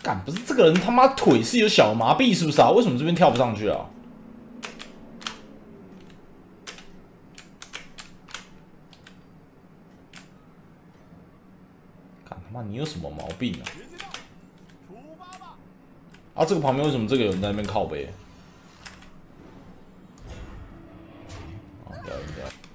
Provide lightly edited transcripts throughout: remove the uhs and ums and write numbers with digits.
干，不是这个人他妈腿是有小麻痹是不是啊？为什么这边跳不上去啊？干他妈你有什么毛病啊？啊，这个旁边为什么这个有人在那边靠背？啊，不要。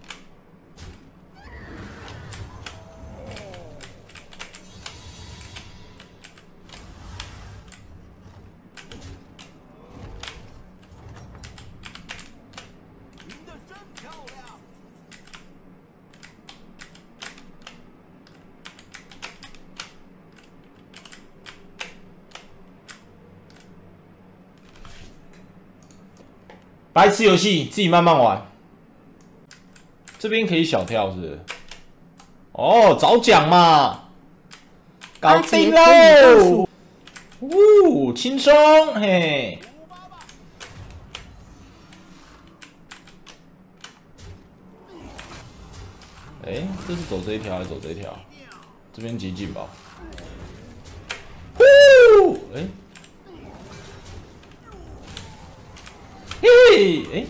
白痴游戏自己慢慢玩。这边可以小跳是不是？哦，早讲嘛！搞定喽！呜，轻松嘿！哎，这是走这一条还是走这一条？这边极进吧。呼！哎。嘿，哎，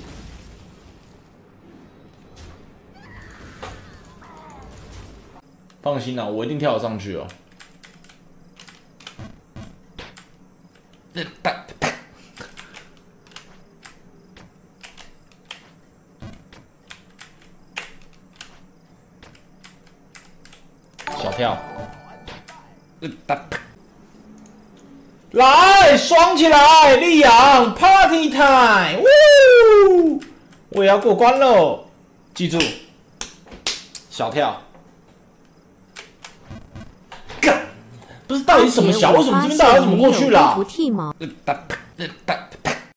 放心啦，我一定跳得上去哦。小跳，来，爽起来，力阳 ，Party time， 呜！我也要过关喽，记住，小跳。干，不是到底什么小？为什么这边到底要怎么过去啦？